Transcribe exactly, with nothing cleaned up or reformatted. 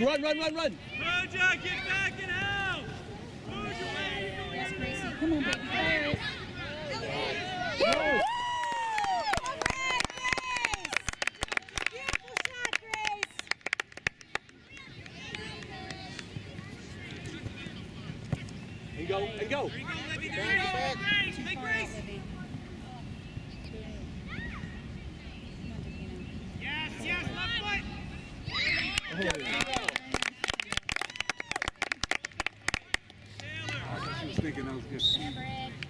run, run, run, run. Roja, get back and help. Roja, Yes, Gracie. Come on, baby. Fire it. Yes. Beautiful shot, Grace. And go, and go. There you go, Libby. There you go. Grace, hey, Grace. Yes, yes, left foot. She was thinking that was good. Number eight.